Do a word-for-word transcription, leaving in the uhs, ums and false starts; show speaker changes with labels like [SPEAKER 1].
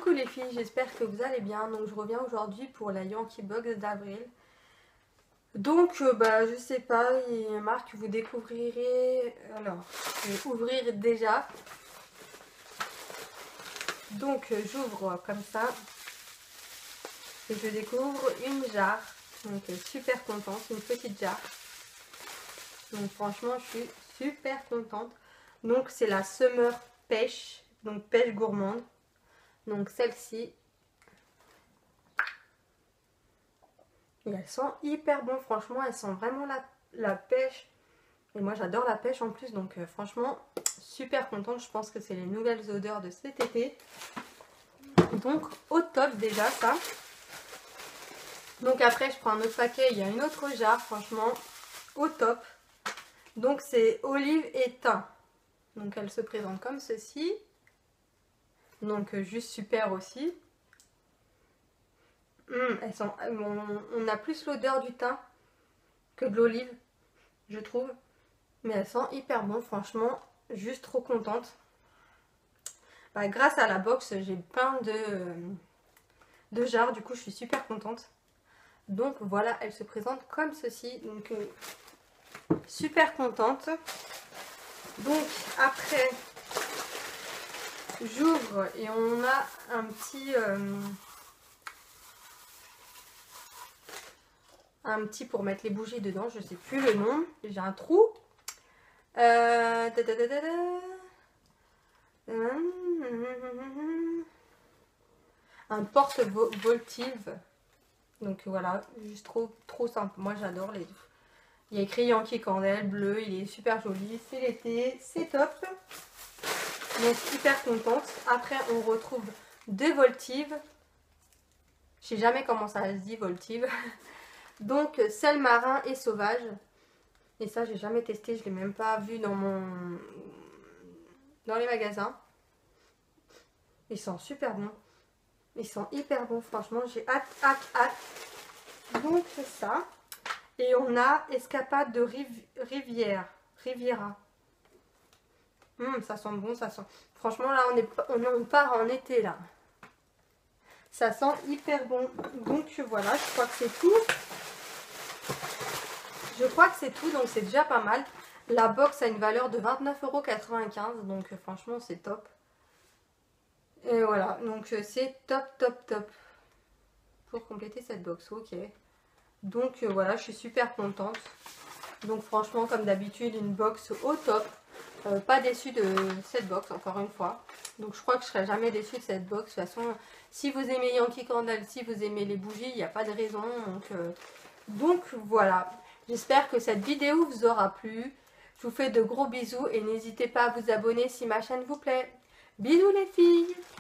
[SPEAKER 1] coucou les filles, j'espère que vous allez bien. Donc je reviens aujourd'hui pour la Yankee Box d'avril. Donc euh, bah je sais pas, il y a une marque que vous découvrirez. Alors, je vais ouvrir déjà. Donc euh, j'ouvre comme ça. Et je découvre une jarre. Donc euh, super contente, une petite jarre. Donc franchement je suis super contente. Donc c'est la Summer Pêche, donc pêche gourmande. Donc celle-ci. Et elles sont hyper bon, franchement, elles sont vraiment la, la pêche. Et moi j'adore la pêche en plus, donc euh, franchement, super contente. Je pense que c'est les nouvelles odeurs de cet été. Donc au top déjà ça. Donc après je prends un autre paquet, il y a une autre jarre, franchement, au top. Donc c'est olive et thym. Donc elle se présente comme ceci. Donc euh, juste super aussi. Mmh, elles sont, on, on a plus l'odeur du thym que de l'olive, je trouve. Mais elles sont hyper bonnes, franchement, juste trop contente. Bah, grâce à la box, j'ai plein de, de jarres, du coup je suis super contente. Donc voilà, elle se présente comme ceci. Donc euh, super contente. Donc après, j'ouvre et on a un petit... Euh, un petit pour mettre les bougies dedans, je sais plus le nom, j'ai un trou. Euh, da, da, da, da, da. Un porte-voltive. Donc voilà, juste trop trop simple. Moi j'adore les. Il y a écrit Yankee Candle bleu, il est super joli, c'est l'été, c'est top. Donc hyper contente. Après on retrouve deux voltives. Je sais jamais comment ça se dit voltive. Donc sel marin et sauvage. Et ça j'ai jamais testé, je l'ai même pas vu dans mon dans les magasins. Ils sont super bons. Ils sont hyper bons, franchement, j'ai hâte, hâte, hâte. Donc c'est ça. Et on a escapade de riv rivière, Riviera. Hum, ça sent bon, ça sent. Franchement là on est on, on part en été là. Ça sent hyper bon. Donc voilà, je crois que c'est tout. Je crois que c'est tout, donc c'est déjà pas mal. La box a une valeur de vingt-neuf euros quatre-vingt-quinze, donc euh, franchement c'est top. Et voilà, donc euh, c'est top, top, top. Pour compléter cette box, ok. Donc euh, voilà, je suis super contente. Donc franchement, comme d'habitude, une box au top. Euh, pas déçue de cette box, encore une fois. Donc je crois que je serai jamais déçue de cette box. De toute façon, si vous aimez Yankee Candle, si vous aimez les bougies, il n'y a pas de raison. Donc, euh, donc voilà. J'espère que cette vidéo vous aura plu. Je vous fais de gros bisous et n'hésitez pas à vous abonner si ma chaîne vous plaît. Bisous les filles!